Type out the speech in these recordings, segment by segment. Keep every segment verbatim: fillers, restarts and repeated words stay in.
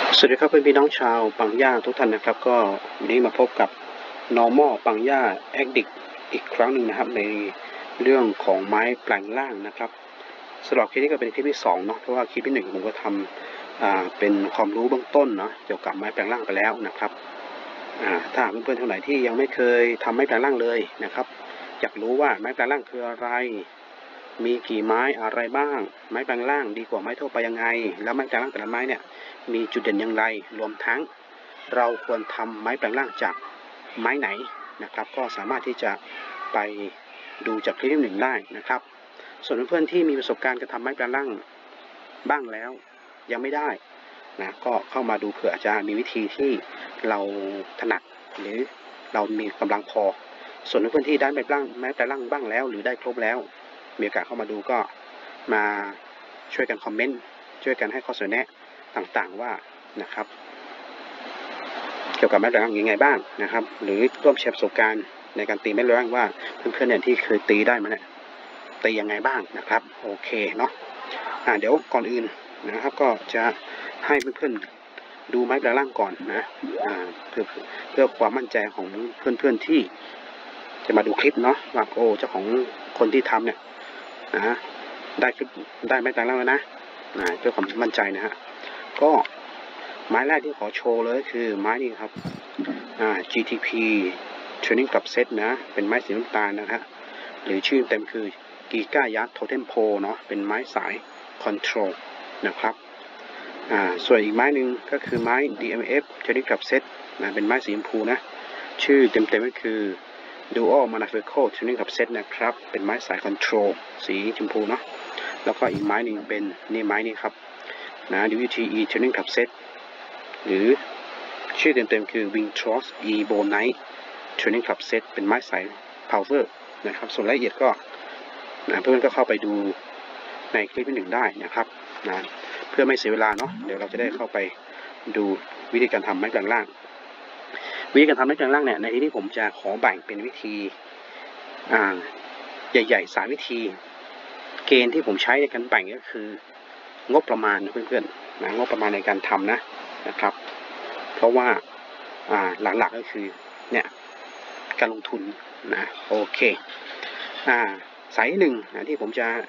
สวัสดีครับเพื่อนพี่น้องชาวปังย่าทุกท่านนะครับก็วันนี้มาพบกับ normal ปังย่า addict อีกครั้งหนึ่งนะครับในเรื่องของไม้แปลงร่างนะครับสำหรับคลิปนี้ก็เป็นคลิปที่สองเนาะเพราะว่าคลิปที่หนึ่งผมก็ทำอ่าเป็นความรู้เบื้องต้นเนาะเกี่ยวกับไม้แปลงร่างไปแล้วนะครับอ่าถ้าเพื่อนๆท่านไหนที่ยังไม่เคยทำไม้แปลงร่างเลยนะครับอยากรู้ว่าไม้แปลงร่างคืออะไรมีกี่ไม้อะไรบ้างไม้แปลงร่างดีกว่าไม้ทั่วไปยังไงแล้วไม้แปลงร่างแต่ละไม้เนี่ยมีจุดเด่นอย่างไรรวมทั้งเราควรทำไม้แปลงร่างจากไม้ไหนนะครับก็สามารถที่จะไปดูจากคลิปที่หนึ่งได้นะครับส่วนเพื่อนๆที่มีประสบการณ์การทำไม้แปลงร่างบ้างแล้วยังไม่ได้นะก็เข้ามาดูเผื่อจะมีวิธีที่เราถนัดหรือเรามีกำลังพอส่วนเพื่อนๆที่ได้ไม้แปลงไม้แปลงร่างบ้างแล้วหรือได้ครบแล้วมีโอกาสเข้ามาดูก็มาช่วยกันคอมเมนต์ช่วยกันให้ข้อเสนอแนะต่างๆว่านะครับเกี่ยวกับไม้แปลงร่างยังไงบ้างนะครับหรือร่วมแชร์ประสบการณ์ในการตีไม้แปลงร่างว่าเพื่อนๆเนี่ยที่เคยตีได้มาเนี่ยตียังไงบ้างนะครับโอเคเนาะอ่าเดี๋ยวก่อนอื่นนะครับก็จะให้เพื่อนๆดูไม้แปลงร่างก่อนนะอ่าเพื่อเพื่อความมั่นใจของเพื่อนๆที่จะมาดูคลิปเนาะว่าโอ้เจ้าของคนที่ทำเนี่ยนะได้คลิปได้ไม้แปลงร่างแล้วนะนะเพื่อความมั่นใจนะฮะก็ไม้แรกที่ขอโชว์เลยคือไม้นี้ครับอ่า จี ที พี Training Club Set นะเป็นไม้สีน้ำตาลนะฮะหรือชื่อเต็มคือกีก้ายัดโทเทมโพเนาะเป็นไม้สายคอนโทรลนะครับอ่าส่วนอีกไม้หนึ่งก็คือไม้ ดี เอ็ม เอฟ Training Club Set นะเป็นไม้สีชมพูนะชื่อเต็มๆก็คือ Dual Monofocal Training Club Set นะครับเป็นไม้สายคอนโทรลสีชมพูเนาะแล้วก็อีกไม้หนึ่งเป็นนี่ไม้นี้ครับนะ ดี ดับเบิลยู ที อี Training Club Set หรือชื่อเต็มๆคือ Wing Tross E Bonite Training Club Set เป็นไม้สาย Power นะครับส่วนรายละเอียดก็นะเพื่อนๆก็เข้าไปดูในคลิปที่หนึ่งได้นะครับนะเพื่อไม่เสียเวลาเนาะเดี๋ยวเราจะได้เข้าไปดูวิธีการทำไม้แปลงร่างวิธีการทำไม้แปลงร่างเนี่ยในที่นี้ผมจะขอแบ่งเป็นวิธีอ่าใหญ่ๆสามวิธีเกณฑ์ที่ผมใช้ในการแบ่งก็คืองบประมาณเพื่อนๆนะงบประมาณในการทำนะนะครับเพราะว่าอ่าหลักๆก็คือเนี่ยการลงทุนนะโอเคอ่าสายหนึ่งนะที่ผมจะ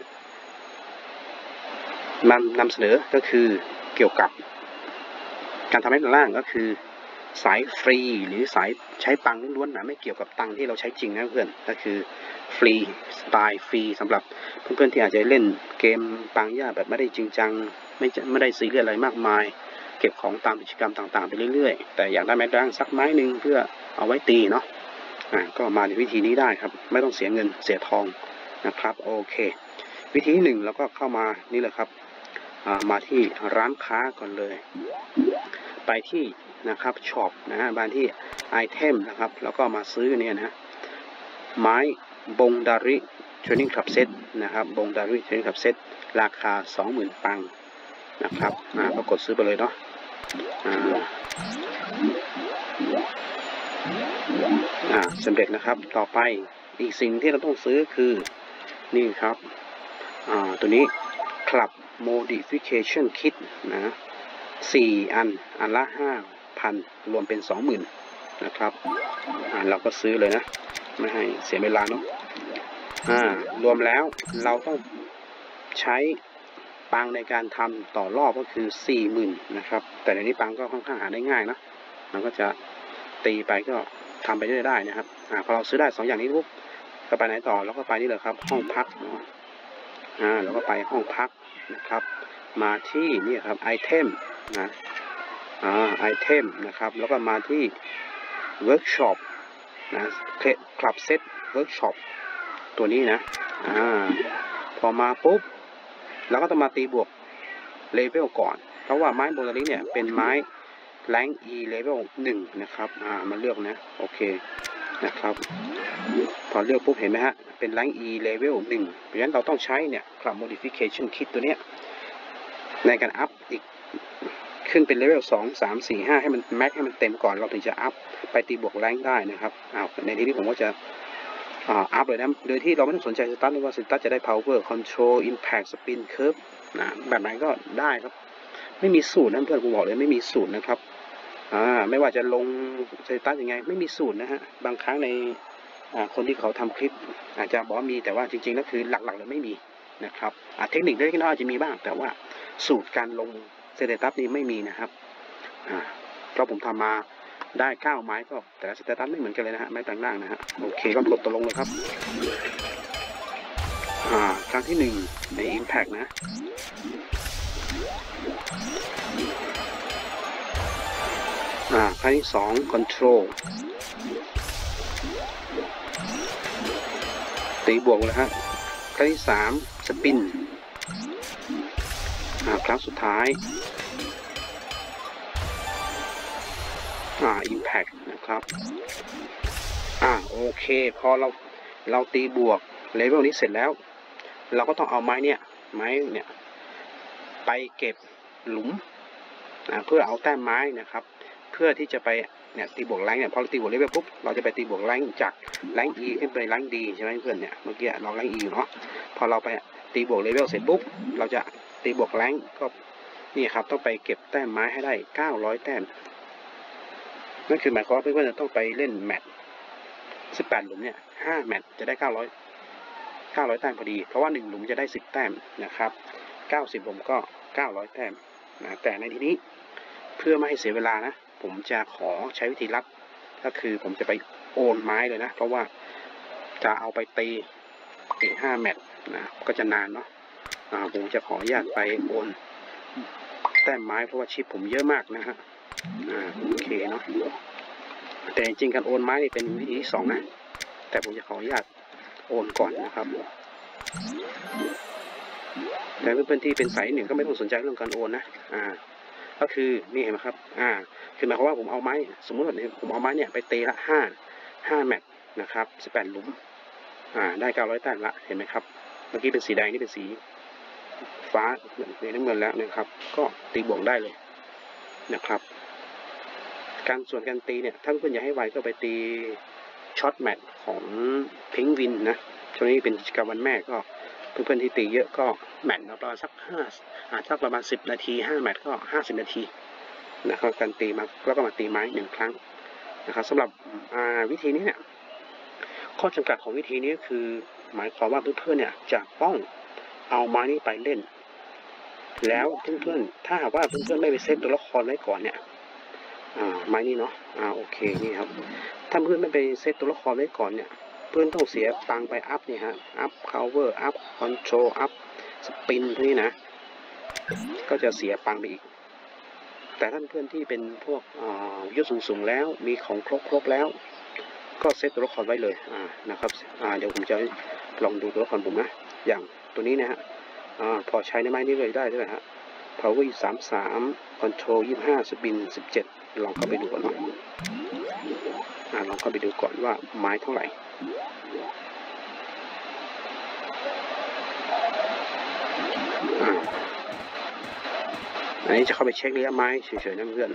นำนำเสนอก็คือเกี่ยวกับการทำให้ด้านล่างก็คือสายฟรีหรือสายใช้ปังล้วนๆนะไม่เกี่ยวกับตังที่เราใช้จริงนะเพื่อนก็คือฟรีสไตล์ฟรีสำหรับเพื่อนๆที่อาจจะเล่นเกมปังย่าแบบไม่ได้จริงจังไม่ไม่ได้ซีเรียสอะไรมากมายเก็บของตามกิจกรรมต่างๆไปเรื่อยๆแต่อยากได้ไม้แปลงสักไม้หนึ่งเพื่อเอาไว้ตีเนาะอ่าก็มาในวิธีนี้ได้ครับไม่ต้องเสียเงินเสียทองนะครับโอเควิธีที่หนึ่งเราก็เข้ามานี่แหละครับมาที่ร้านค้าก่อนเลยไปที่นะครับช็อปนะฮะมาที่ไอเทมนะครับแล้วก็มาซื้อเนี่ยนะไม้บงดาริเทรนนิ่งคลับเซ็ตนะครับบงดาริเทรนนิ่งคลับเซ็ตราคา สองหมื่น ปังนะครับอ่าก็กดซื้อไปเลยเนาะอ่าอ่าสำเร็จนะครับต่อไปอีกสิ่งที่เราต้องซื้อคือนี่ครับอ่าตัวนี้ Club Modification Kit นะสี่อันอันละ ห้าพัน รวมเป็น สองหมื่น นะครับอ่าเราก็ซื้อเลยนะไม่ให้เสียเวลาเนาะอ่ารวมแล้วเราต้องใช้ปังในการทำต่อรอบก็คือ สี่หมื่น นะครับแต่ในนี้ปังก็ค่อนข้างหาได้ง่ายนะมันก็จะตีไปก็ทำไปเรื่อยๆได้นะครับอ่าพอเราซื้อได้สองอย่างนี้ปุ๊บก็ไปไหนต่อแล้วก็ไปนี่เลยครับห้องพักเนาะอ่าแล้วก็ไปห้องพักนะครับมาที่นี่ครับไอเทมนะอ่าไอเทมนะครับแล้วก็มาที่เวิร์กช็อปนะคลับเซ็ตเวิร์กช็อปตัวนี้นะอ่าพอมาปุ๊บเราก็ต้องมาตีบวกเลเวลก่อนเพราะว่าไม้โบราณเนี่ยเป็นไม้แรง E เลเวลหนึ่งนะครับอ่ามาเลือกนะโอเคนะครับพอเลือกปุ๊บเห็นไหมฮะเป็นแรง E เลเวลหนึ่งเพราะฉะนั้นเราต้องใช้เนี่ย Club Modification Kit ตัวเนี้ยในการอัพอีกขึ้นเป็นเลเวลสอง สาม สี่ ห้าให้มันแม็กให้มันเต็มก่อนเราถึงจะอัพไปตีบวกแรงได้นะครับอ้าวในที่นี้ผมก็จะอ่าอัพเลยนะโดยที่เราไม่ต้องสนใจสตาร์ทว่าสตาร์ทจะได้ power control impact spin curve นะแบบไหนก็ได้ครับไม่มีสูตรนะเพื่อนผมบอกเลยไม่มีสูตรนะครับอ่าไม่ว่าจะลงสเตตัสยังไงไม่มีสูตรนะฮะบางครั้งในอ่าคนที่เขาทำคลิปอาจจะบอกว่ามีแต่ว่าจริงๆแล้วคือหลักๆเลยไม่มีนะครับอ่าเทคนิคเล็กน้อยอาจจะมีบ้างแต่ว่าสูตรการลงสเตตัสนี่ไม่มีนะครับอ่าเพราะผมทำมาได้เก้าไม้ก็แต่ละสเตตัสไม่เหมือนกันเลยนะฮะไม้แปลงร่างนะฮะโอเคก็กดตกลงเลยครับอ่าครั้งที่หนึ่งใน Impact นะอ่าครั้งที่สอง Control ตีบวกเลยฮะครั้งที่สามสปินอ่าครั้งสุดท้ายอ่า Impact นะครับอ่าโอเคพอเราเราตีบวกเลเวลนี้เสร็จแล้วเราก็ต้องเอาไม้เนี่ยไม้เนี่ยไปเก็บหลุมนะเพื่อเอาแต้มไม้นะครับเพื่อที่จะไปเนี่ยตีบวกแรงเนี่ยพอเราตีบวกเลเวลปุ๊บเราจะไปตีบวกแรงจากแรง E ขึ้นไปแรง D ใช่ไหมเพื่อนเนี่ยเมื่อกี้เราแรง E อยู่เนาะพอเราไปตีบวกเลเวลเสร็จปุ๊บเราจะตีบวกแรงก็นี่ครับต้องไปเก็บแต้มไม้ให้ได้เก้าร้อยแต้มนั่นคือหมายความว่าเพื่อนๆจะต้องไปเล่นแมตช์สิบแปดหลุมเนี่ยห้าแมตช์จะได้เก้าร้อยเก้าร้อยแต้มพอดีเพราะว่าหนึ่งหลุมจะได้สิบแต้มนะครับเก้าสิบหลุมก็เก้าร้อยแต้มนะแต่ในที่นี้เพื่อไม่ให้เสียเวลานะผมจะขอใช้วิธีลัดก็คือผมจะไปโอนไม้เลยนะเพราะว่าจะเอาไปตีอีกห้าแมตช์นะก็จะนานเนาะผมจะขออนุญาตไปโอนแต้มไม้เพราะว่าชิปผมเยอะมากนะฮะโอเคเนาะแต่จริงการโอนไม้นี่เป็นวิธีที่สองนะแต่ผมจะขออนุญาตโอนก่อนนะครับแต่เพื่อนๆที่เป็นสายหนึ่งก็ไม่ต้องสนใจเรื่องการโอนนะอ่าก็คือนี่เห็นไหมครับอ่าคือหมายความว่าผมเอาไม้สมมติว่าผมเอาไม้เนี่ยไปเตะละห้าห้าแมตช์นะครับสิบแปดหลุมอ่าได้เก้าร้อยแต้มละเห็นไหมครับเมื่อกี้เป็นสีแดงนี่เป็นสีฟ้าในน้ำเงินแล้วนะครับก็ตีบวกได้เลยนะครับการส่วนการตีเนี่ยถ้าเพื่อนอยากให้ไวก็ไปตีช็อตแมตช์ของพิงวินนะช่วงนี้เป็นกิจกรรมวันแม่ก็เพื่อนๆที่ตีเยอะก็แมตช์ประมาณสักห้าอาจสักประมาณสิบนาทีห้าแมตช์ก็ห้าสิบนาทีนะครับการตีมาแล้วก็มาตีไม้หนึ่งครั้งนะครับสำหรับวิธีนี้เนี่ยข้อจำกัดของวิธีนี้คือหมายความว่าเพื่อนๆเนี่ยจะต้องเอาไม้นี้ไปเล่นแล้วเพื่อนๆถ้าหากว่าเพื่อนๆไม่ไปเซตตัวละครไว้ก่อนเนี่ยอ่าไม้นี้เนาะอ่าโอเคนี่ครับถ้าเพื่อนไม่ไปเซตตัวละครไว้ก่อนเนี่ยเพื่อนต้องเสียตังไปอัพเนี่ยฮะอัพคาเวอร์อัพคอนโทรลอัพสปินพวกนี้นะก็จะเสียตังไปอีกแต่ท่านเพื่อนที่เป็นพวกยศสูงๆแล้วมีของครบๆแล้วก็เซตตัวละครไว้เลยอ่านะครับอ่าเดี๋ยวผมจะลองดูตัวละครผมนะอย่างตัวนี้นะฮะอ่าพอใช้ในไม้นี้เลยได้ด้วยฮะ power สามสาม control ยี่สิบห้าสปินสิบเจ็ดลองเข้าไปดูก่อนเนาะอ่าลองเข้าไปดูก่อนว่าไม้เท่าไหร่อ่าอันนี้จะเข้าไปเช็คระยะไม้เฉยๆนะเพื่อน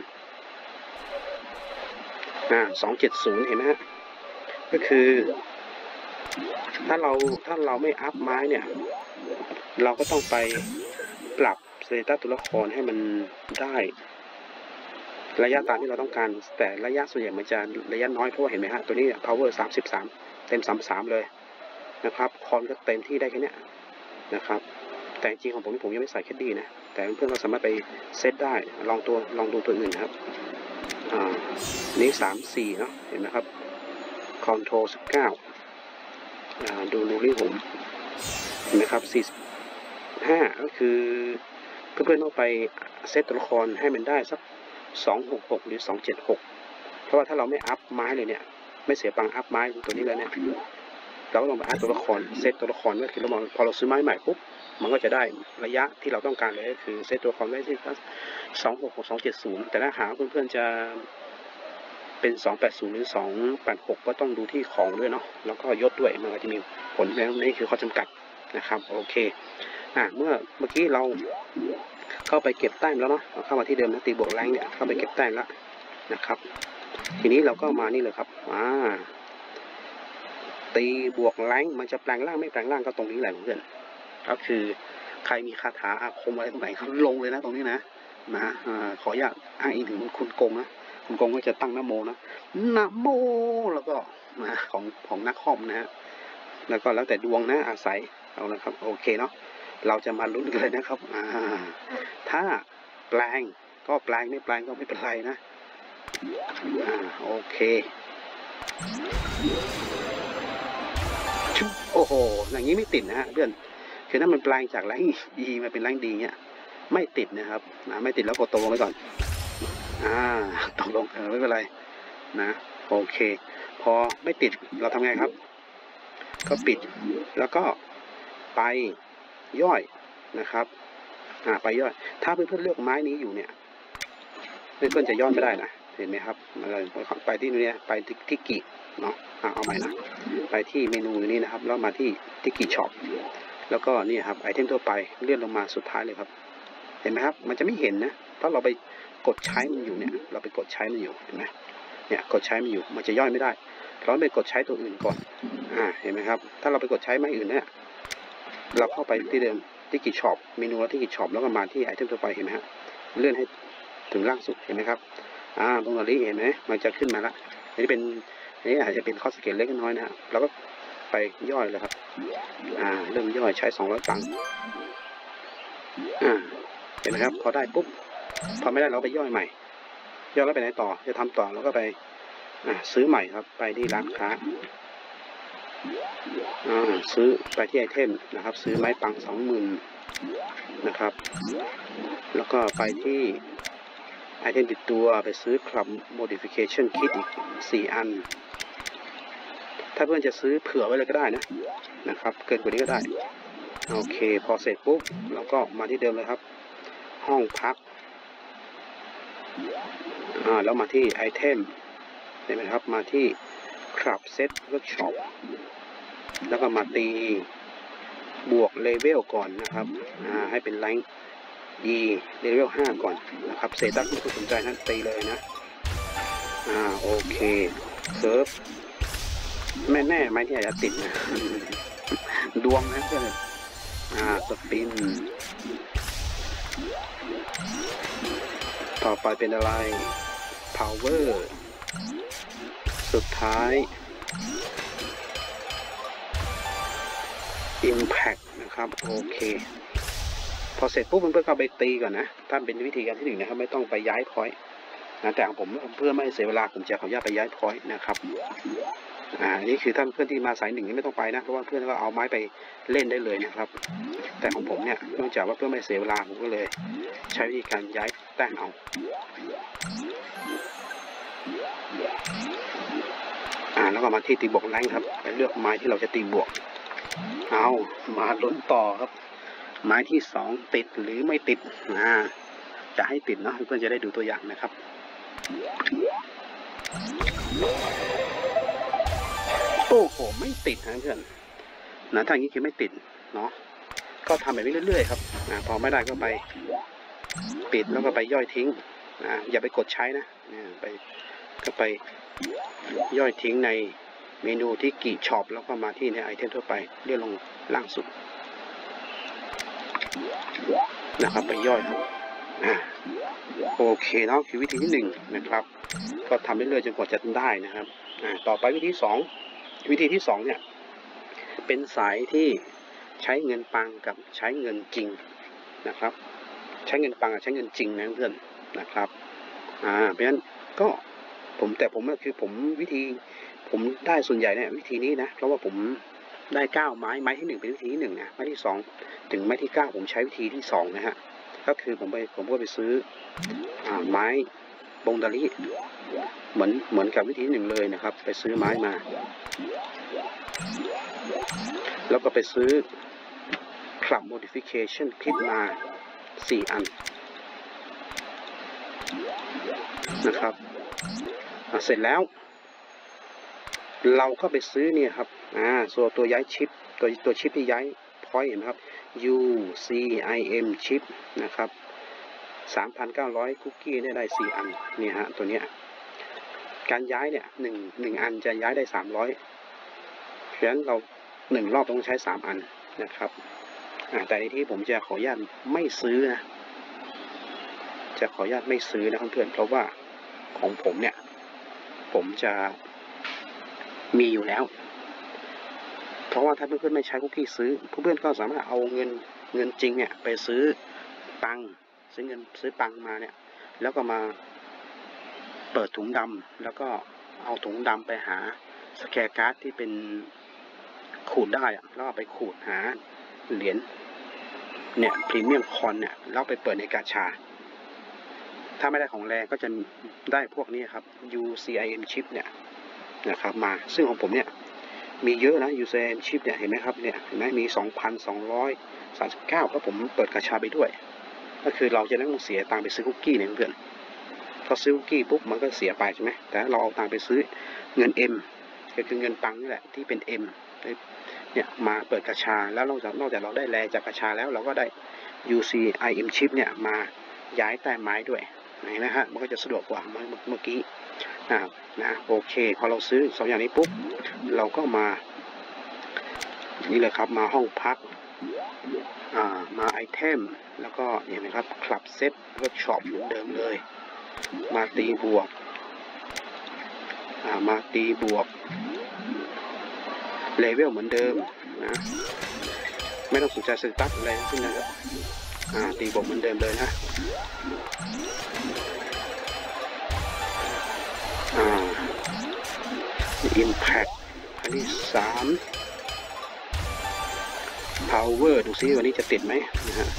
อ่าสองเจ็ดศูนย์เห็นไหมฮะก็คือถ้าเราถ้าเราไม่อัพไม้เนี่ยเราก็ต้องไปปรับสเตตัสตัวละครให้มันได้ระยะตามที่เราต้องการแต่ระยะส่วนใหญ่มันจะระยะน้อยเพราะว่าเห็นไหมฮะตัวนี้ power สามสิบสามเต็มสามสิบสามเลยนะครับคอนก็เต็มที่ได้แค่นี้นะครับแต่จริงของผมผมยังไม่ใส่แคดดี้นะแต่เพื่อนๆก็สามารถไปเซตได้ลองตัวลองดูตัวอื่นครับอ่านี้สามสี่เนาะเห็นไหมครับคอนโทรลสิบเก้าอ่าดูดูนี่ผมเห็นไหมครับสี่สิบห้าก็คือเพื่อนๆต้องไปเซตตัวละครให้มันได้สักสองหกหกหรือสองเจ็ดหกเพราะว่าถ้าเราไม่อัพไม้เลยเนี่ยไม่เสียปังอัพไม้ตัวนี้แล้วเนี่ยเราก็ต้องไปอัพตัวละครเซตตัวละครก็คือเราพอเราซื้อไม้ใหม่ปุ๊บมันก็จะได้ระยะที่เราต้องการเลยก็คือเซตตัวละครไว้ที่สองหกหกสองเจ็ดศูนย์แต่ถ้าหาเพื่อนๆจะเป็นสองแปดศูนย์หรือสองแปดหกก็ต้องดูที่ของด้วยเนาะแล้วก็ยศด้วยมันก็จะมีผลแล้วนี่คือข้อจำกัดนะครับโอเคอ่าเมื่อเมื่อกี้เราเข้าไปเก็บแต้มแล้วเนาะเข้ามาที่เดิมนะตีบวกแรงเนี่ยเข้าไปเก็บแต้มแล้วนะครับทีนี้เราก็มานี่เลยครับอ่าตีบวกแรงมันจะแปลงร่างไม่แปลงร่างก็ตรงนี้แหละเพื่อนก็คือใครมีคาถาอาคมอะไรตรงไหนเขาลงเลยนะตรงนี้นะนะขออนุญาตอ้างอิงถึงคุณกงนะคุณกงก็จะตั้งนะโมนะนะโมแล้วก็นะของของนักคอมนะฮะแล้วก็แล้วแต่ดวงนะอาศัยเอาละครับโอเคเนาะเราจะมาลุ้นเลยนะครับอ่าถ้าแปลงก็แปลงไม่แปลงก็ไม่เป็นไรนะอ่าโอเคโอ้โหอย่างนี้ไม่ติดนะฮะเพื่อนคือถ้ามันแปลงจากแรงดีมาเป็นแรงดีเนี่ยไม่ติดนะครับนะไม่ติดแล้วกดตัวไว้ก่อนอ่าตกลงเออไม่เป็นไรนะโอเคพอไม่ติดเราทำไงครับก็ปิดแล้วก็ไปย่อยนะครับอ่าไปย่อยถ้าเพื่อนๆเลือกไม้นี้อยู่เนี่ยเพื่อนๆจะย่อยไม่ได้นะเห็นไหมครับไปที่นี้ไปที่กิเนาะเอาใหม่นะไปที่เมนูนี้นะครับแล้วมาที่ที่กิช็อปแล้วก็นี่ครับไอเทมทั่วไปเลื่อนลงมาสุดท้ายเลยครับเห็นไหมครับมันจะไม่เห็นนะถ้าเราไปกดใช้มันอยู่เนี่ยเราไปกดใช้มันอยู่เห็นไหมเนี่ยกดใช้มันอยู่มันจะย่อยไม่ได้เราไปกดใช้ตัวอื่นก่อนอ่าเห็นไหมครับถ้าเราไปกดใช้ไม้อื่นเนี่ยเราเข้าไปที่เดิมที่กิช็อปเมนูแล้วที่กิช็อปแล้วก็มาที่ไอเทมทั่วไปเห็นไหมครับเลื่อนให้ถึงล่างสุดเห็นไหมครับอ่าตรงนี้เห็นไหมมันจะขึ้นมาละอันนี้เป็นอันนี้อาจจะเป็นข้อสังเกตเล็กน้อยนะเราก็ไปย่อยเลยครับอ่าเริ่มย่อยใช้สองร้อยตังค์อ่าเห็นไหมครับพอได้ปุ๊บพอไม่ได้เราไปย่อยใหม่ย่อยแล้วไปไหนต่อจะทำต่อแล้วก็ไปอ่าซื้อใหม่ครับไปที่ร้านค้าอ่าซื้อไปที่ไอเทมนะครับซื้อไม้ปังสองหมื่นนะครับแล้วก็ไปที่ไอเทมติดตัวไปซื้อคลับ modification kit อีกสี่อันถ้าเพื่อนจะซื้อเผื่อไว้เลยก็ได้นะนะครับเกินกว่านี้ก็ได้โอเคพอเสร็จปุ๊บเราก็มาที่เดิมเลยครับห้องพักอ่าแล้วมาที่ไอเทมเห็นไหมครับมาที่คลับเซตเวิร์กช็อปแล้วก็มาตีบวกเลเวลก่อนนะครับอ่าให้เป็นแรงดีเลเวลห้าก่อนนะครับเซตัสไม่ต้องสนใจนะตีเลยนะอ่าโอเคเซิร์ฟแม่แน่ไหมที่อาจจะติดนะดวงนะเพื่อนอ่าสปินต่อไปเป็นอะไร power สุดท้าย impact นะครับโอเคพอเสร็จปุ๊บเพื่อนๆก็ไปตีก่อนนะถ้าเป็นวิธีการที่หนึ่งนะครับไม่ต้องไปย้ายพอยต์นะแต่ของผมเพื่อไม่เสียเวลาผมจะขออนุญาตไปย้ายพอยต์นะครับอ่านี่คือถ้าเพื่อนที่มาสายหนึ่งนี่ไม่ต้องไปนะเพราะว่าเพื่อนก็เอาไม้ไปเล่นได้เลยนะครับแต่ของผมเนี่ยเนื่องจากว่าเพื่อไม่เสียเวลาผมก็เลยใช้วิธีการย้ายแต้มเอาอ่าแล้วก็มาที่ตีบวกแรงครับไปเลือกไม้ที่เราจะตีบวกเอามาลุ้นต่อครับไม้ที่สองติดหรือไม่ติดอ่าจะให้ติดเนาะเพื่อนจะได้ดูตัวอย่างนะครับโอ้โหไม่ติดนะเพื่อนนะถ้าอย่างนี้คือไม่ติดเนาะก็ทำแบบนี้เรื่อยๆครับอ่าพอไม่ได้ก็ไปปิดแล้วก็ไปย่อยทิ้งอ่าอย่าไปกดใช้นะไปก็ไปย่อยทิ้งในเมนูที่กี่ช็อปแล้วก็มาที่ในไอเทมทั่วไปเลื่อนลงล่างสุดนะครับไปย่อยครับอ่าโอเคเนาะคือวิธีที่หนึ่งนะครับก็ทำเรื่อยๆจนกว่าจะได้นะครับอ่าต่อไปวิธีสองวิธีที่สองเนี่ยเป็นสายที่ใช้เงินปังกับใช้เงินจริงนะครับใช้เงินปังกับใช้เงินจริงนะเพื่อนนะครับอ่าเพราะฉะนั้นก็ผมแต่ผมก็คือผมวิธีผมได้ส่วนใหญ่เนี่ยวิธีนี้นะเพราะว่าผมได้เก้าไม้ไม้ที่หนึ่งเป็นวิธีที่หนึ่งนะไม้ที่สองถึงไม้ที่เก้าผมใช้วิธีที่สองนะฮะก็คือผมไปผมก็ไปซื้ออ่าไม้บงดาริเหมือนเหมือนกับวิธีหนึ่งเลยนะครับไปซื้อไม้มาแล้วก็ไปซื้อคลับ modification คลิปมาสี่อันนะครับเสร็จแล้วเราก็ไปซื้อเนี่ยครับอ่าตัวตัวย้ายชิปตัวตัวชิปที่ย้ายพอยต์เห็นไหมครับ U C I M ชิปนะครับ สามพันเก้าร้อย คุกกี้เนี่ยได้สี่อันเนี่ยฮะตัวเนี้ยการย้ายเนี่ยหนึ่งหนึ่งอันจะย้ายได้สามร้อยเพราะฉะนั้นเราหนึ่งรอบต้องใช้สามอันนะครับแต่ในที่ผมจะขออนุญาตไม่ซื้อนะจจะขออนุญาตไม่ซื้อนะเพื่อนๆเพราะว่าของผมเนี่ยผมจะมีอยู่แล้วเพราะว่าถ้าเพื่อนๆไม่ใช้คุกกี้ซื้อเพื่อนๆก็สามารถเอาเงินเงินจริงเนี่ยไปซื้อปังซื้อเงินซื้อปังมาเนี่ยแล้วก็มาเปิดถุงดำแล้วก็เอาถุงดำไปหาสแกร์การ์ดที่เป็นขูดได้อะแล้วเอาไปขูดหาเหรียญเนี่ยพรีเมียมคอนเนี่ยแล้วไปเปิดในกาชาถ้าไม่ได้ของแรงก็จะได้พวกนี้ครับ ยู ซี ไอ เอ็ม chip เนี่ยนะครับมาซึ่งของผมเนี่ยมีเยอะนะ ยู ซี ไอ เอ็ม chip เนี่ยเห็นไหมครับเนี่ยเห็นไหมมี สองพันสองร้อยสามสิบเก้า เพราะผมเปิดกาชาไปด้วยก็คือเราจะไม่ต้องเสียตังค์ไปซื้อคุกกี้เนี่ยเพื่อนพอซื้อคุกกี้ปุ๊บมันก็เสียไปใช่ไหมแต่เราเอาตังค์ไปซื้อเงิน M ก็คือเงินปังนี่แหละที่เป็น M เนี่ยมาเปิดกาชาแล้วนอกจากนอกจากเราได้แลจากกาชาแล้วเราก็ได้ ยู ซี ไอ เอ็ม chip เนี่ยมาย้ายแต้มไม้ด้วยเห็นไหมฮะมันก็จะสะดวกกว่าเมื่อเมื่อกี้นะนะโอเคพอเราซื้อสองอย่างนี้ปุ๊บเราก็มานี่เลยครับมาห้องพักอ่ามาไอเทมแล้วก็เห็นไหมครับคลับเซ็ตเวิร์กช็อปเหมือนเดิมเลยมาตีบวกอ่ามาตีบวกเลเวลเหมือนเดิมนะไม่ต้องสนใจสตั๊ดอะไรทั้งสิ้นนะครับอ่าตีบวกเหมือนเดิมเลยนะอ่า Impact อันที่สาม Power ดูซิวันนี้จะติดไหมนะฮะ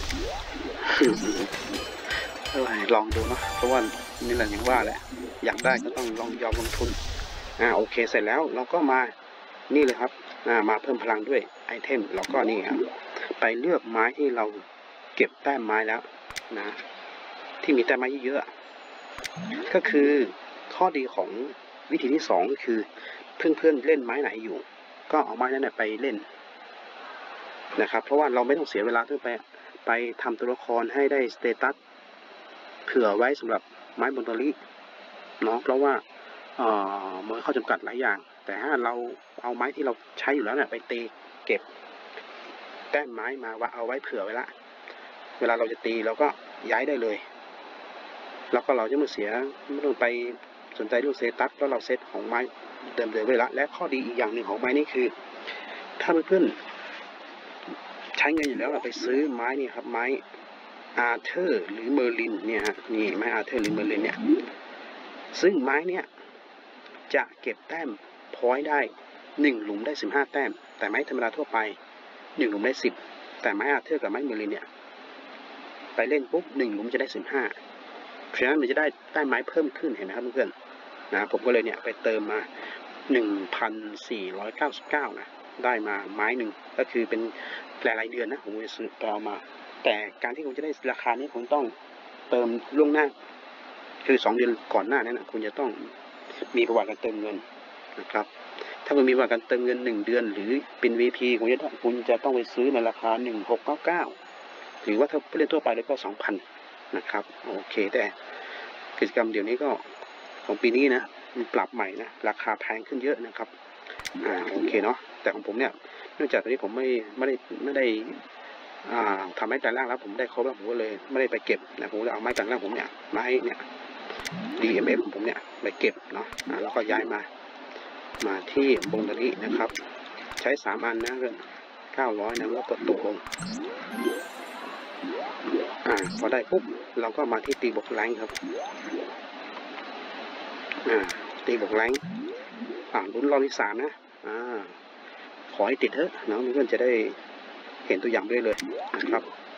เออลองดูเนาะเพราะว่านี่แหละอย่างว่าแหละอยากได้ก็ต้องลองยอมลงทุนอ่าโอเคเสร็จแล้วเราก็มานี่เลยครับอ่ามาเพิ่มพลังด้วยไอเทมเราก็นี่ครับไปเลือกไม้ที่เราเก็บแต้มไม้แล้วนะที่มีแต้มไม้เยอะๆก็คือข้อดีของวิธีที่สองก็คือเพื่อนๆเล่นไม้ไหนอยู่ก็เอาไม้นั้นไปเล่นนะครับเพราะว่าเราไม่ต้องเสียเวลาต้องไปไปทำตัวละครให้ได้สเตตัสเผื่อไว้สำหรับไม้บนตอรี่เนาะเพราะว่าเอ่อมันข้อจำกัดหลายอย่างแต่ถ้าเราเอาไม้ที่เราใช้อยู่แล้วเนี่ยไปตีเก็บแต้มไม้มาว่าเอาไว้เผื่อไว้ละเวลาเราจะตีเราก็ย้ายได้เลยแล้วก็เราจะไม่เสียไม่ต้องไปสนใจเรื่องเซตัสเพราะเราเซตของไม้เดิมๆไว้ละและข้อดีอีกอย่างหนึ่งของไม้นี่คือถ้าเพื่อนใช้เงินอยู่แล้วเราไปซื้อไม้นี่ครับไม้อาร์เธอร์หรือเมอร์ลินเนี่ยฮะนี่ไม้อาร์เธอร์หรือเมอร์ลินเนี่ยซึ่งไม้เนี่ยจะเก็บแต้มพอยต์ได้หนึ่งหลุมได้สิบห้าแต้มแต่ไม้ธรรมดาทั่วไปหนึ่งหลุมได้สิบแต่ไม้อาร์เธอร์กับไม้เมอร์ลินเนี่ยไปเล่นปุ๊บหนึ่งหลุมจะได้สิบห้าเพราะฉะนั้นมันจะได้แต้มไม้เพิ่มขึ้นเห็นไหมครับเพื่อนๆนะผมก็เลยเนี่ยไปเติมมา หนึ่งพันสี่ร้อยเก้าสิบเก้า นะได้มาไม้หนึ่งก็คือเป็นหลายๆเดือนนะผมจะซื้อไปเอามาแต่การที่คุณจะได้ราคานี้คุณต้องเติมล่วงหน้าคือสองเดือนก่อนหน้านั้นนะคุณจะต้องมีประวัติการเติมเงินนะครับถ้าคุณมีประวัติการเติมเงินหนึ่งเดือนหรือเป็น วี พี คุณจะต้องคุณจะต้องไปซื้อในราคาหนึ่งพันหกร้อยเก้าสิบเก้าหรือว่าถ้าเล่นทั่วไปแล้วก็ สองพัน นะครับโอเคแต่กิจกรรมเดี๋ยวนี้ก็ของปีนี้นะมันปรับใหม่นะราคาแพงขึ้นเยอะนะครับอ่าโอเคเนาะแต่ของผมเนี่ยเนื่องจากตอนนี้ผมไม่ไม่ได้ไม่ได้อ่าทำไม้แต่งร่างแล้วผมได้ครบแล้วผมก็เลยไม่ได้ไปเก็บนะผมจะเอาไม้แต่งร่างผมเนี่ยไม้เนี่ย ดี เอ็ม เอฟ ผมเนี่ยไปเก็บเนาะอ่าแล้วก็ย้ายมามาที่บงตะลินะครับใช้สามอันนะเพื่อนเก้าร้อยนะแล้วก็ตกลงอ่าพอได้ปุ๊บเราก็มาที่ตีบวกแรงครับอ่าตีบวกแรงอ่าลุ้นรอบที่สามนะอ่าขอให้ติดเถอะน้องเพื่อนจะได้เห็นตัวอย่างได้เลยนะครับ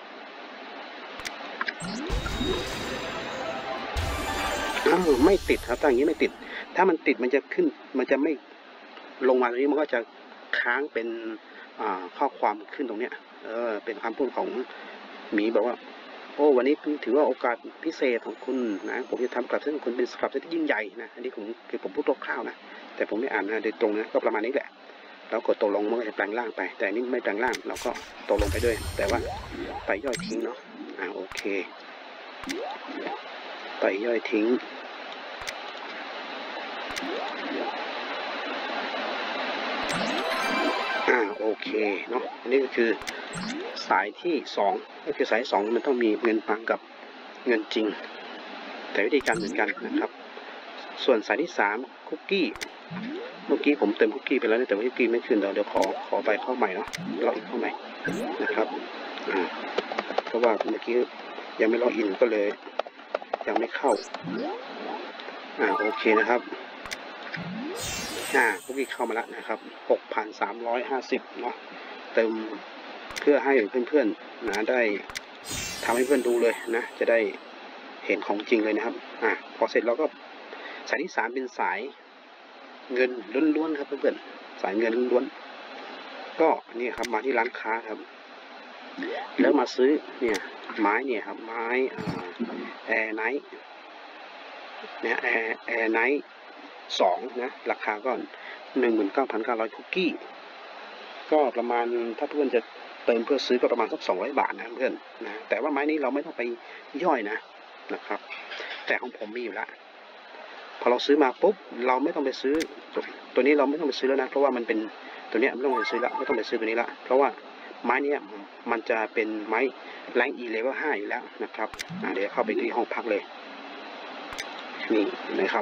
อ้าวไม่ติดครับถ้าอย่างนี้ไม่ติดถ้ามันติดมันจะขึ้นมันจะไม่ลงมาตรงนี้มันก็จะค้างเป็นอ่าข้อความขึ้นตรงเนี้ยเออเป็นคำพูดของหมีบอกว่าโอ้วันนี้ถือว่าโอกาสพิเศษของคุณนะผมจะทำกลับเส้นคุณเป็นกลับเส้นที่ยิ่งใหญ่นะอันนี้ผมคือผมพูดคร่าวๆนะแต่ผมไม่อ่านนะโดยตรงนะก็ประมาณนี้แหละแล้วกดตกลงมันก็จะแปลงร่างไปแต่นี่ไม่แปลงร่างเราก็ตกลงไปด้วยแต่ว่าไปย่อยทิ้งเนาะอ่าโอเคไปย่อยทิ้งอ่าโอเคเนาะอันนี้ก็คือสายที่สองก็คือสายสองมันต้องมีเงินปังกับเงินจริงแต่วิธีการเหมือนกันนะครับส่วนสายที่สามคุกกี้เมื่อกี้ผมเติมคุกกี้ไปแล้วแต่ว่าคุกกี้ไม่ขึ้นเดี๋ยวเดี๋ยวขอขอไปเข้าใหม่เนาะล็อกอินเข้าใหม่นะครับอ่าเพราะว่าเมื่อกี้ยังไม่ล็อกอินก็เลยยังไม่เข้าอ่าโอเคนะครับอ่าคุกกี้เข้ามาแล้วนะครับ หกพันสามร้อยห้าสิบ เนาะเติมเพื่อให้เพื่อนๆนะได้ทำให้เพื่อนดูเลยนะจะได้เห็นของจริงเลยนะครับอ่าพอเสร็จเราก็สายที่สามเป็นสายเงินล้วนๆครับเพื่อนๆสายเงินล้วนๆก็นี่ครับมาที่ร้านค้าครับแล้วมาซื้อเนี่ยไม้เนี่ยครับไม้แอร์ไนท์เนี่ยแอร์แอร์ไนท์สองนะราคาก็หนึ่งหมื่นเก้าพันเก้าร้อยคุกกี้ก็ประมาณถ้าเพื่อนจะเติมเพื่อซื้อก็ประมาณสักสองร้อยบาทนะเพื่อนนะแต่ว่าไม้นี้เราไม่ต้องไปย่อยนะนะครับแต่ของผมมีอยู่แล้วพอเราซื้อมาปุ๊บเราไม่ต้องไปซื้อตัวนี้เราไม่ต้องไปซื้อแล้วนะเพราะว่ามันเป็นตัวนี้ไม่ต้องไปซื้อละไม่ต้องไปซื้อตัวนี้ละเพราะว่าไม้นี้มันจะเป็นไม้แรง E level ห้าอยู่แล้วนะครับเดี๋ยวเข้าไปที่ห้องพักเลยนี่นะครับ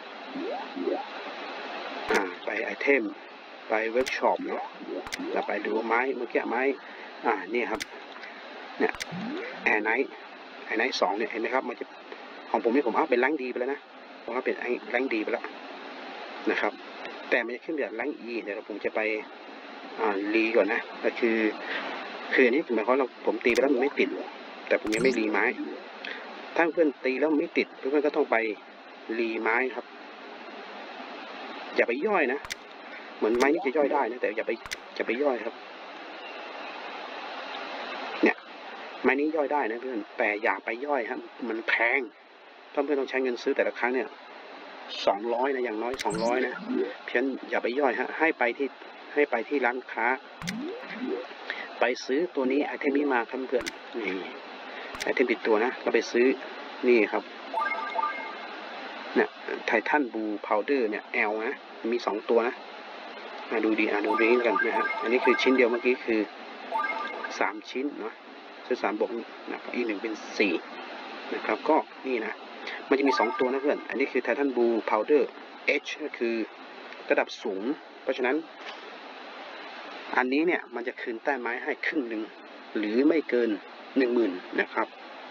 อ่าไปไอเทมไปเวิร์กช็อปเนาะแล้วไปดูไม้เมื่อกี้ไม้อ่านี่ครับเนี่ยแอร์ไนท์แอร์ไนท์สองเนี่ยเห็นไหมครับมันจะของผมนี่ผมเอาเป็นแรงดีไปแล้วนะผมเอาเป็นแรงดีไปแล้วนะครับแต่มันจะขึ้นแบบแรง E เดี๋ยวผมจะไปอ่ารีก่อนนะก็คือคืออันนี้หมายความว่าผมตีไปแล้วมันไม่ติดแต่ผมยังไม่รีไม้ถ้าเพื่อนตีแล้วไม่ติดเพื่อนก็ต้องไปรีไม้ครับอย่าไปย่อยนะเหมือนไม้นี่จะย่อยได้นะแต่อย่าไปจะไปย่อยครับเนี่ยไม้นี้ย่อยได้นะเพื่อนแต่อย่าไปย่อยครับมันแพงถ้าเพื่อนต้องใช้เงินซื้อแต่ละครั้งเนี่ยสองร้อยนะอย่างน้อยสองร้อยนะเพี้ยนอย่าไปย่อยฮะให้ไปที่ให้ไปที่ร้านค้าไปซื้อตัวนี้ไอเทมนี้มาครับเพื่อนนี่ไอเทมติดตัวนะเราไปซื้อนี่ครับเนี่ยไททันบูพาวเดอร์เนี่ยแอลนะมีสองตัวนะมาดูดีอ่ะดูดีกันนะฮะอันนี้คือชิ้นเดียวเมื่อกี้คือสามชิ้นเนาะซื้อสามบวกนะอีกหนึ่งเป็นสี่นะครับก็นี่นะมันจะมีสองตัวนะเพื่อนอันนี้คือไททันบูพาวเดอร์ H ก็คือระดับสูงเพราะฉะนั้นอันนี้เนี่ยมันจะคืนแต้มไม้ให้ครึ่งหนึ่งหรือไม่เกินหนึ่งหมื่นนะครับ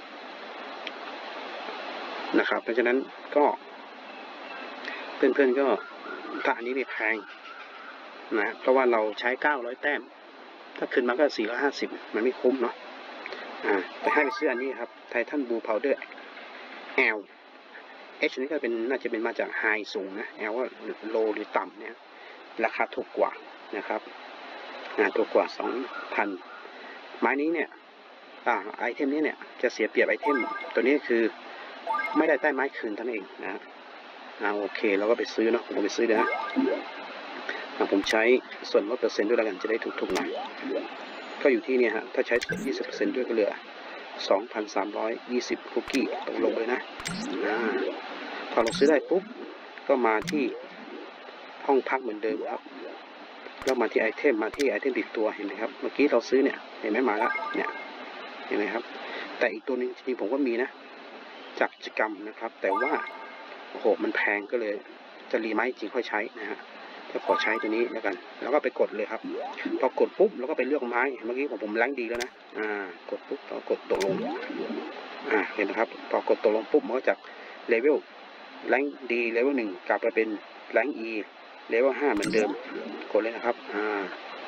นะครับเพราะฉะนั้นก็เพื่อนๆก็ถ้าอันนี้นี่แพงนะเพราะว่าเราใช้เก้าร้อยแต้มถ้าคืนมาก็สี่ร้อยห้าสิบมันไม่คุ้มเนาะอ่าไปให้ไปซื้ออันนี้ครับไททันบูพาวเดอร์ L H นี่ก็เป็นน่าจะเป็นมาจากไฮสูงนะ L ว่าโลหรือต่ำเนี่ยราคาถูกกว่านะครับอ่าถูกกว่า สองพัน ไม้นี้เนี่ยอ่าไอเทมนี้เนี่ยจะเสียเปรียบไอเทมตัวนี้คือไม่ได้ใต้ไม้คืนท่านเองนะอ่าโอเคเราก็ไปซื้อเนาะผมไปซื้อเลยนะผมใช้ส่วนลดเปอร์เซ็นต์ด้วยแล้วกันจะได้ถูกๆหน่อยก็อยู่ที่เนี่ยฮะถ้าใช้ ยี่สิบเปอร์เซ็นต์ ด้วยก็เหลือ สองพันสามร้อยยี่สิบ คุกกี้ตกลงเลยนะอ่าพอเราซื้อได้ปุ๊บก็มาที่ห้องพักเหมือนเดิมครับแล้วมาที่ไอเทมมาที่ไอเทมติดตัวเห็นไหมครับเมื่อกี้เราซื้อเนี่ยเห็นไหมมาแล้วเนี่ยเห็นไหมครับแต่อีกตัวนึงจริงๆผมก็มีนะจากกิจกรรมนะครับแต่ว่าโอ้โหมันแพงก็เลยจะรีไม้จริงค่อยใช้นะฮะจะขอใช้ตัวนี้แล้วกันแล้วก็ไปกดเลยครับพอกดปุ๊บแล้วก็ไปเลือกไม้เมื่อกี้ผมผมแรงดีแล้วนะอ่ากดปุ๊บพอกดตกลงอ่าเห็นไหมครับพอกดตกลงปุ๊บมันก็จากเลเวลแรงดีเลเวลหนึ่งกลับไปเป็นแรง E เลเวลห้าเหมือนเดิมกดเลยนะครับอ่า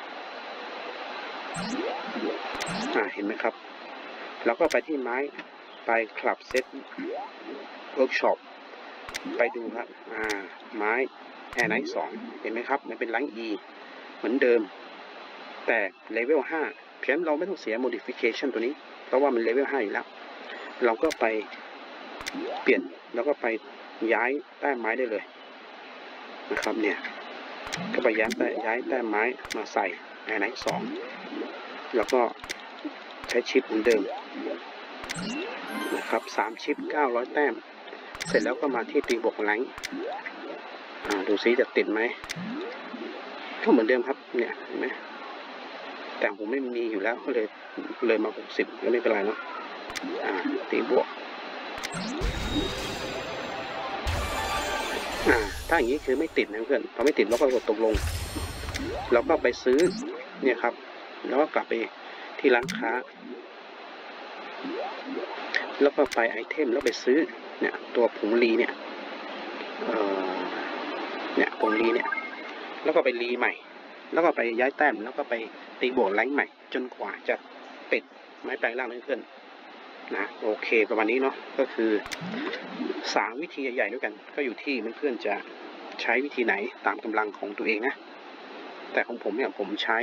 อ่าเห็นไหมครับแล้วก็ไปที่ไม้ไปคลับเซตเวิร์กช็อปไปดูครับอ่าไม้แอร์ไนท์สองเห็นไหมครับมันเป็นแรง E เหมือนเดิมแต่เลเวลห้าเพียงเราไม่ต้องเสีย modification ตัวนี้เพราะว่ามันเลเวลห้าอยู่แล้วเราก็ไปเปลี่ยนแล้วก็ไปย้ายแต้มไม้ได้เลยนะครับเนี่ยก็ไปย้ายแต่ย้ายแต้มไม้มาใส่แอร์ไนท์สองแล้วก็ใช้ชิปเหมือนเดิมนะครับสามชิปเก้าร้อยแต้มเสร็จแล้วก็มาที่ตีบวกแรงอ่าดูซิจะติดไหมก็เหมือนเดิมครับเนี่ยเห็นไหมแต่ผมไม่มีอยู่แล้วก็เลยเลยมาหกสิบก็ไม่เป็นไรเนาะอ่าตีบวกอ่าถ้าอย่างนี้คือไม่ติดนะเพื่อนพอไม่ติดเราก็กดตกลงเราก็ไปซื้อเนี่ยครับแล้วก็กลับไปที่ร้านค้าแล้วก็ไปไอเทมแล้วไปซื้อเนี่ยตัวผงรีเนี่ยเอ่อเนี่ยผงรีเนี่ยแล้วก็ไปรีใหม่แล้วก็ไปย้ายแต้มแล้วก็ไปตีบวกแรงใหม่จนกว่าจะปิดไม้แปลงร่างเพื่อนๆนะโอเคประมาณนี้เนาะก็คือสามวิธีใหญ่ๆด้วยกันก็อยู่ที่เพื่อนๆจะใช้วิธีไหนตามกำลังของตัวเองนะแต่ของผมเนี่ยผมใช้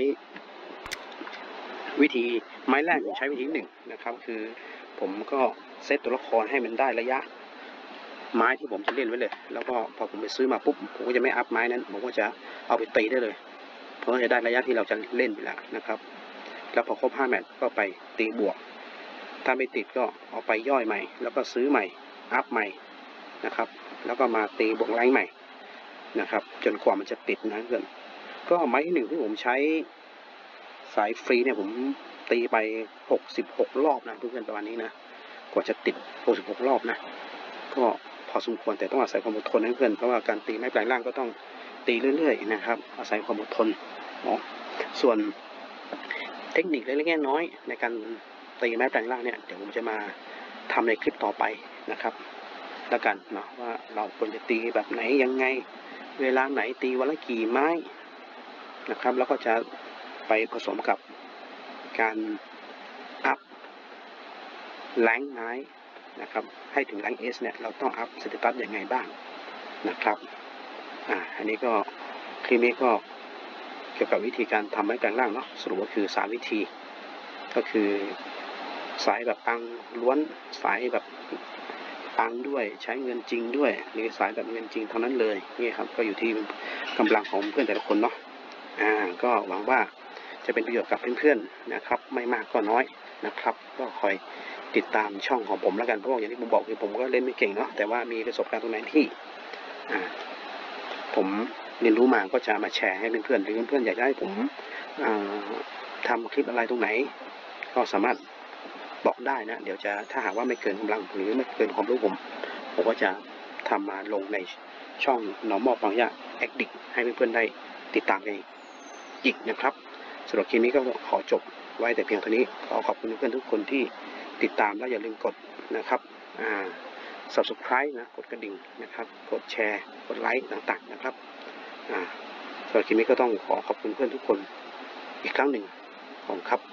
วิธีไม้แรกผมใช้วิธีหนึ่งนะครับคือผมก็เซตตัวละครให้มันได้ระยะไม้ที่ผมจะเล่นไว้เลยแล้วก็พอผมไปซื้อมาปุ๊บผมก็จะไม่อัพไม้นั้นผมก็จะเอาไปตีได้เลยเพราะจะได้ระยะที่เราจะเล่นไปแล้วนะครับแล้วพอครบห้าแมตช์ก็ไปตีบวกถ้าไม่ติดก็เอาไปย่อยใหม่แล้วก็ซื้อใหม่อัพใหม่นะครับแล้วก็มาตีบวกแรงใหม่นะครับจนกว่ามันจะติดนะเพื่อนก็ไม้ที่หนึ่งที่ผมใช้สายฟรีเนี่ยผมตีไปหกสิบหกรอบนะเพื่อนๆประมาณนี้นะกว่าจะติดหกสิบหกรอบนะก็พอสมควรแต่ต้องอาศัยความอดทนนะเพื่อนเพราะว่าการตีไม้แปลงร่างก็ต้องตีเรื่อยๆนะครับอาศัยความอดทนเนาะส่วนเทคนิคเล็กๆน้อยๆในการตีไม้แปลงร่างเนี่ยเดี๋ยวผมจะมาทำในคลิปต่อไปนะครับแล้วกันเนาะว่าเราควรจะตีแบบไหนยังไงเวลาไหนตีวันละกี่ไม้นะครับแล้วก็จะไปผสมกับการอัพแรงไม้นะครับให้ถึงแรงเอสเนี่ยเราต้องอัพสเตตัสยังไงบ้างนะครับอ่าอันนี้ก็คลิปนี้ก็เกี่ยวกับวิธีการทำไม้แปลงร่างเนาะสรุปก็คือสามวิธีก็คือสายแบบปังล้วนสายแบบปังด้วยใช้เงินจริงด้วยหรือสายแบบเงินจริงเท่านั้นเลยนี่ครับก็อยู่ที่กำลังของเพื่อนแต่ละคนเนาะอ่าก็หวังว่าจะเป็นประโยชน์กับเพื่อนๆนะครับไม่มากก็น้อยนะครับก็คอยติดตามช่องของผมแล้วกันเพราะว่าอย่างที่ผมบอกคือผมก็เล่นไม่เก่งเนาะแต่ว่ามีประสบการณ์ตรงไหนที่อ่าผมเรียนรู้มาก็จะมาแชร์ให้เพื่อนๆหรือเพื่อนๆอยากให้ผมทำคลิปอะไรตรงไหนก็สามารถบอกได้นะเดี๋ยวจะถ้าหากว่าไม่เกินกำลังหรือไม่เกินความรู้ผมผมก็จะทำมาลงในช่อง normal ปังย่า addict ให้เพื่อนๆได้ติดตามกันอีกนะครับสำหรับคลิปนี้ก็ขอจบไว้แต่เพียงเท่านี้ขอขอบคุณเพื่อนๆทุกคนที่ติดตามและอย่าลืมกดนะครับอ่า subscribe นะกดกระดิ่งนะครับกดแชร์กดไลค์ต่างๆนะครับอ่าสำหรับคลิปนี้ก็ต้องขอขอบคุณเพื่อนทุกคนอีกครั้งหนึ่งขอบคุณครับ